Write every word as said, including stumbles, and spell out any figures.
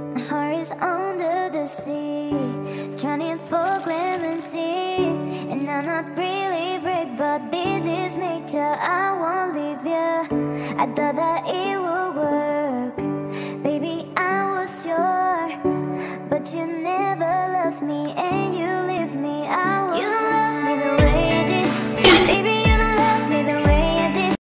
My heart is under the sea, drowning for clemency. And I'm not really brave, but this is nature, I won't leave you. I thought that it would work, baby, I was sure. But you never left me and you leave me out.